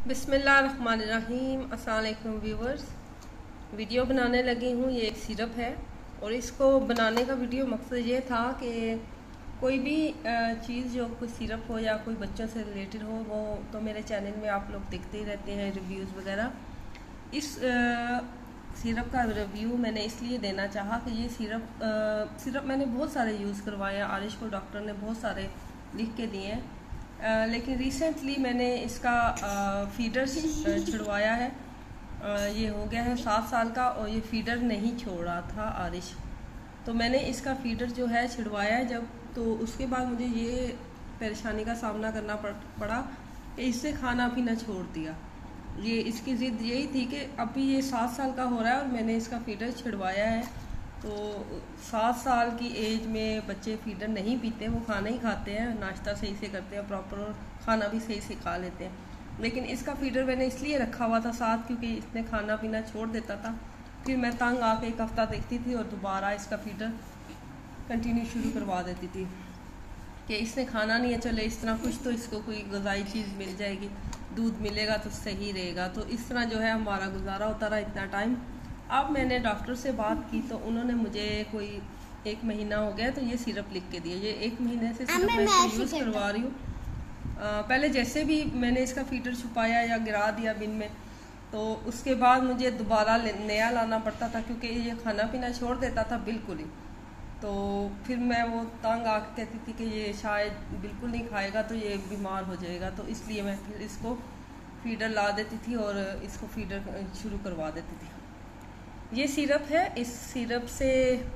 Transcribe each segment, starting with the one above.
बिस्मिल्लाहिर्रहमानिर्रहीम। अस्सलाम वालेकुम व्यूवर्स, वीडियो बनाने लगी हूँ। ये एक सिरप है और इसको बनाने का वीडियो मकसद ये था कि कोई भी चीज़ जो कोई सिरप हो या कोई बच्चों से रिलेटेड हो, वो तो मेरे चैनल में आप लोग देखते ही रहते हैं रिव्यूज़ वगैरह। इस सिरप का रिव्यू मैंने इसलिए देना चाहा कि ये सिरप मैंने बहुत सारे यूज़ करवाए। आरिश को डॉक्टर ने बहुत सारे लिख के दिए हैं, लेकिन रिसेंटली मैंने इसका फीडर छिड़वाया है। ये हो गया है 7 साल का और ये फीडर नहीं छोड़ रहा था आरिश, तो मैंने इसका फीडर जो है छिड़वाया है जब, तो उसके बाद मुझे ये परेशानी का सामना करना पड़ा कि इससे खाना पीना छोड़ दिया। ये इसकी ज़िद यही थी कि अभी ये 7 साल का हो रहा है और मैंने इसका फीडर छिड़वाया है। तो 7 साल की एज में बच्चे फीडर नहीं पीते, वो खाना ही खाते हैं, नाश्ता सही से करते हैं प्रॉपर और खाना भी सही से खा लेते हैं। लेकिन इसका फीडर मैंने इसलिए रखा हुआ था साथ क्योंकि इसने खाना पीना छोड़ देता था। फिर मैं तंग आके एक हफ्ता देखती थी और दोबारा इसका फीडर कंटिन्यू शुरू करवा देती थी कि इसने खाना नहीं है, चले इस तरह कुछ तो इसको कोई ग़िज़ाई चीज़ मिल जाएगी, दूध मिलेगा तो सही रहेगा। तो इस तरह जो है हमारा गुजारा होता रहा इतना टाइम। अब मैंने डॉक्टर से बात की तो उन्होंने मुझे कोई 1 महीना हो गया तो ये सिरप लिख के दिया। ये 1 महीने से सिर्फ मैं इसको यूज़ करवा रही हूँ। पहले जैसे भी मैंने इसका फीडर छुपाया या गिरा दिया बिन में, तो उसके बाद मुझे दोबारा नया लाना पड़ता था क्योंकि ये खाना पीना छोड़ देता था बिल्कुल ही। तो फिर मैं वो तंग आके कहती थी कि ये शायद बिल्कुल नहीं खाएगा तो ये बीमार हो जाएगा, तो इसलिए मैं फिर इसको फीडर ला देती थी और इसको फीडर शुरू करवा देती थी। ये सिरप है। इस सिरप से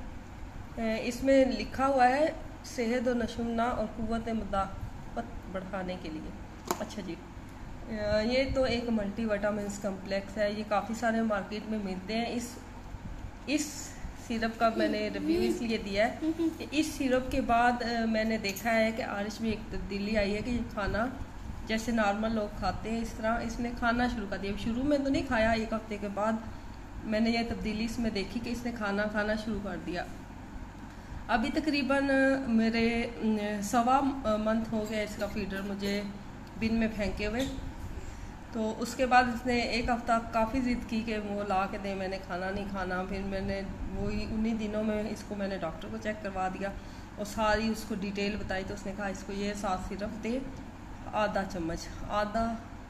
इसमें लिखा हुआ है सेहत और नशुमना और कुव्वत मुदाफ़त बढ़ाने के लिए। अच्छा जी, ये तो एक मल्टी विटामिन्स कम्प्लेक्स है। ये काफ़ी सारे मार्केट में मिलते हैं। इस सिरप का मैंने रिव्यू इसलिए दिया है कि इस सिरप के बाद मैंने देखा है कि आरिश में एक तब्दीली आई है कि ये खाना जैसे नॉर्मल लोग खाते हैं इस तरह इसने खाना शुरू कर दिया। शुरू में तो नहीं खाया, 1 हफ्ते के बाद मैंने ये तब्दीली इसमें देखी कि इसने खाना शुरू कर दिया। अभी तकरीबन मेरे 1.25 मंथ हो गया इसका फीडर मुझे बिन में फेंके हुए। तो उसके बाद इसने 1 हफ्ता काफ़ी ज़िद की कि वो ला के दे, मैंने खाना नहीं खाना। फिर मैंने वही उन्हीं दिनों में इसको मैंने डॉक्टर को चेक करवा दिया और सारी उसको डिटेल बताई। तो उसने कहा इसको ये 7 सिरप दे, आधा चम्मच, आधा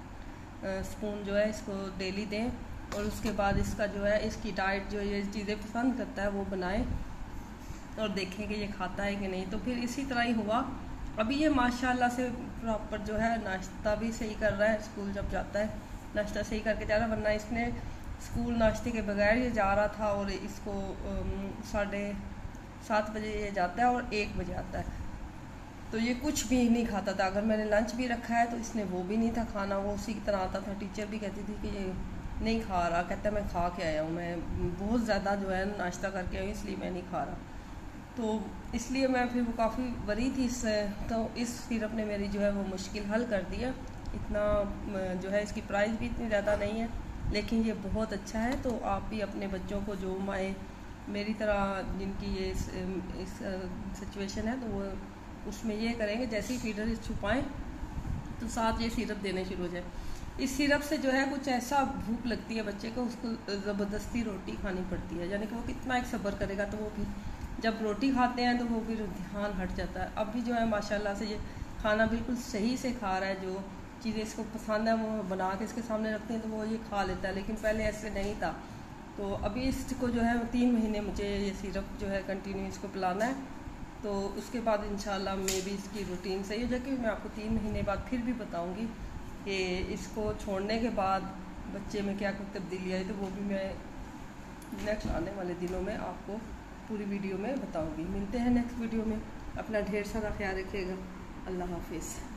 स्पून जो है इसको डेली दें और उसके बाद इसका जो है इसकी डाइट जो ये चीज़ें पसंद करता है वो बनाएं और देखें कि ये खाता है कि नहीं। तो फिर इसी तरह ही हुआ। अभी ये माशाल्लाह से प्रॉपर जो है नाश्ता भी सही कर रहा है। स्कूल जब जाता है नाश्ता सही करके जा रहा है, वरना इसने स्कूल नाश्ते के बगैर ये जा रहा था और इसको 7:30 बजे ये जाता है और 1 बजे आता है। तो ये कुछ भी नहीं खाता था। अगर मैंने लंच भी रखा है तो इसने वो भी नहीं था खाना, वो उसी की तरह आता था। टीचर भी कहती थी कि ये नहीं खा रहा, कहता मैं खा के आया हूँ, मैं बहुत ज़्यादा जो है नाश्ता करके आई हूँ इसलिए मैं नहीं खा रहा। तो इसलिए मैं फिर वो काफ़ी वरी थी इससे। तो इस सिरप ने मेरी जो है वो मुश्किल हल कर दिया। इतना जो है इसकी प्राइस भी इतनी ज़्यादा नहीं है, लेकिन ये बहुत अच्छा है। तो आप भी अपने बच्चों को जो माएँ मेरी तरह जिनकी ये इस सिचुएशन है, तो वो उसमें ये करेंगे जैसे ही फीडर छुपाएँ तो साथ ये सिरप देने शुरू हो जाए। इस सिरप से जो है कुछ ऐसा भूख लगती है बच्चे को, उसको ज़बरदस्ती रोटी खानी पड़ती है, यानी कि वो कितना एक सब्र करेगा तो वो फिर जब रोटी खाते हैं तो वो फिर ध्यान हट जाता है। अब भी जो है माशाल्लाह से ये खाना बिल्कुल सही से खा रहा है। जो चीज़ें इसको पसंद है वो बना के इसके सामने रखते हैं तो वो ये खा लेता है, लेकिन पहले ऐसे नहीं था। तो अभी इसको जो है 3 महीने मुझे ये सिरप जो है कंटिन्यू इसको पिलाना है। तो उसके बाद इंशाल्लाह मे भी इसकी रूटीन सही हो जाएगी। मैं आपको 3 महीने बाद फिर भी बताऊँगी कि इसको छोड़ने के बाद बच्चे में क्या कुछ तब्दीली आई, तो वो भी मैं नेक्स्ट आने वाले दिनों में आपको पूरी वीडियो में बताऊंगी। मिलते हैं नेक्स्ट वीडियो में। अपना ढेर सारा ख्याल रखिएगा। अल्लाह हाफिज़।